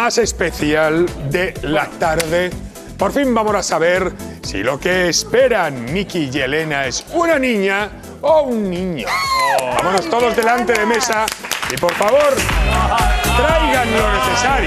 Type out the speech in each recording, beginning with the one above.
más especial de la tarde. Por fin vamos a saber si lo que esperan Miki y Elena es una niña o un niño. Vámonos todos delante de mesa y por favor, traigan lo necesario.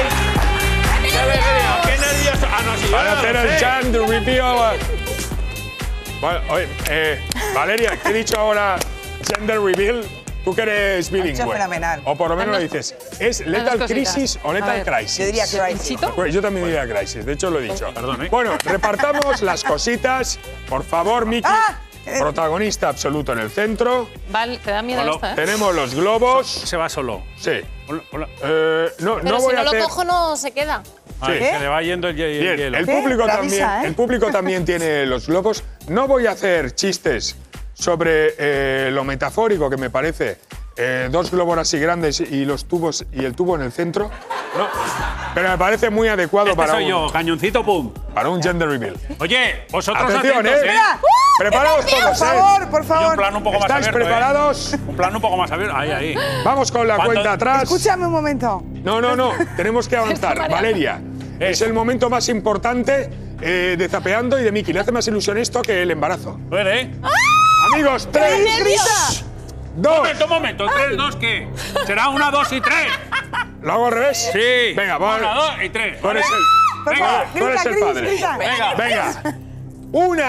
¡Qué nervioso! Para hacer el gender reveal. Bueno, oye, Valeria, ¿qué he dicho ahora? Gender reveal. Tú que eres bilingüe. Fenomenal. O por lo menos lo dices. ¿Es Lethal Crisis o Lethal Crisis? Yo diría Crisis. Pues yo también diría Crisis, de hecho lo he dicho. Perdón, ¿eh? Bueno, repartamos las cositas. Por favor, Miki, protagonista absoluto en el centro. Vale, te da miedo esta, ¿eh? Tenemos los globos. Se va solo. Sí. Hola. No Pero voy si a no hacer... lo cojo, no se queda. Ay, Sí. se le va yendo el Bien, hielo. el público Lo también, avisa, ¿eh? el público también tiene los globos. No voy a hacer chistes sobre lo metafórico que me parece. Dos globos así grandes y los tubos y el tubo en el centro. No, pero me parece muy adecuado para soy yo, cañoncito, pum. para un gender reveal. Oye, vosotros Atención, atentos, Preparados todos, Por Y favor. un plano un poco más ¿Estáis abierto, preparados? Un plano un poco más abierto. Ahí. Vamos con la ¿Cuánto? cuenta atrás. Escúchame un momento. No, tenemos que avanzar. Valeria, es el momento más importante de Zapeando y de Miki. Le hace más ilusión esto que el embarazo. Bueno, ¿eh? Amigos, 3, 2. Un momento. 3, 2, ¿qué? ¿Será 1, 2 y 3? ¿Lo hago al revés? Sí. Venga, vamos. 1, 2 y 3. Tú eres Por Venga, favor, tú eres el grita, padre. grita. Venga. 1,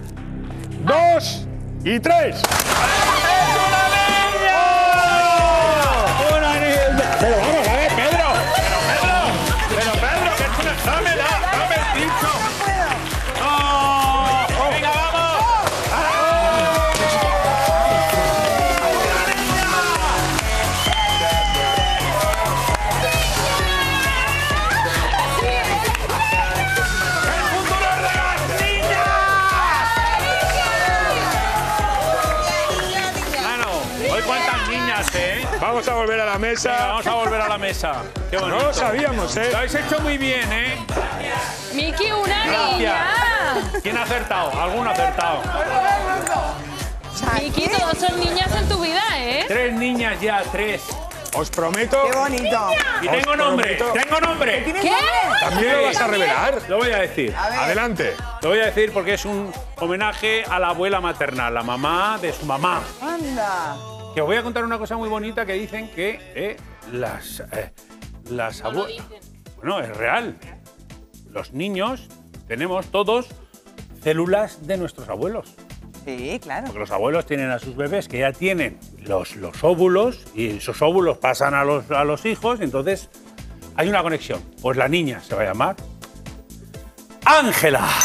2 y 3. ¡Una niña! Pero vamos a ver, Pedro. Pero Pedro, que es una... Dame el pincho. ¡Oh! ¡Venga, vamos! ¡El futuro es de las niñas! Bueno, hoy cuántas niñas, ¿eh? Vamos a volver a la Venga, mesa. vamos a volver a la mesa. Qué bonito. No lo sabíamos, Lo habéis hecho muy bien, ¿eh? Miki, una Gracias. niña. ¿Quién ha acertado? ¿Alguno ha acertado? Miki, todos son niñas en tu vida, ¿eh? 3 niñas ya, 3. Os prometo. Qué bonito. Y tengo nombre, prometo. tengo nombre. ¿Tienes ¿Qué? nombre? ¿También lo vas a revelar? Lo voy a decir. A ver. Adelante. Lo voy a decir porque es un homenaje a la abuela maternal, la mamá de su mamá. Anda. Que os voy a contar una cosa muy bonita que dicen que las abuelas... Bueno, es real. Los niños tenemos todos células de nuestros abuelos. Sí, claro. Porque los abuelos tienen a sus bebés que ya tienen los óvulos y esos óvulos pasan a los hijos y entonces hay una conexión. Pues la niña se va a llamar Ángela.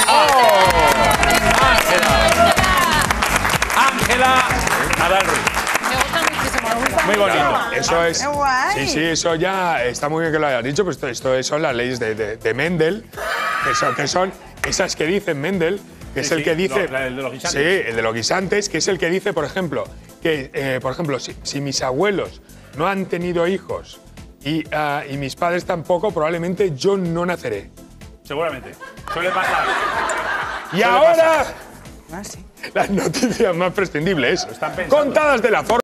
Ángela Nadal Ruiz. Me gusta muchísimo, me gusta. Muy bonito. Eso es. Qué guay. Sí, eso ya está muy bien que lo hayas dicho, pues esto son las leyes de Mendel, que son esas que dicen Mendel, que es Sí, el que dice. el de los guisantes. Sí, el de los guisantes, que es el que dice, por ejemplo, que, si mis abuelos no han tenido hijos y mis padres tampoco, probablemente yo no naceré. Seguramente. Suele pasar. Y ahora, Ah, sí. las noticias más prescindibles, están pensando. contadas de la forma.